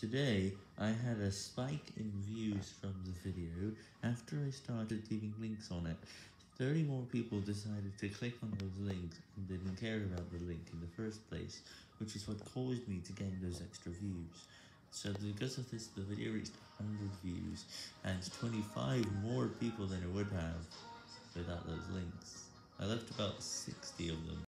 Today, I had a spike in views from the video after I started leaving links on it. 30 more people decided to click on those links and didn't care about the link in the first place, which is what caused me to gain those extra views. So because of this, the video reached 100 views, and 25 more people than it would have without those links. I left about 60 of them.